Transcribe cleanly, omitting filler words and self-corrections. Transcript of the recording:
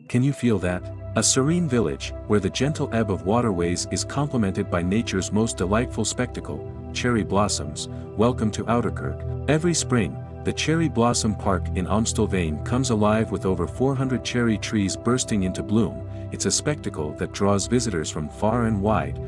Can you feel that? A serene village, where the gentle ebb of waterways is complemented by nature's most delightful spectacle, cherry blossoms. Welcome to Ouderkerk. Every spring, the Cherry Blossom Park in Amstelveen comes alive with over 400 cherry trees bursting into bloom. It's a spectacle that draws visitors from far and wide.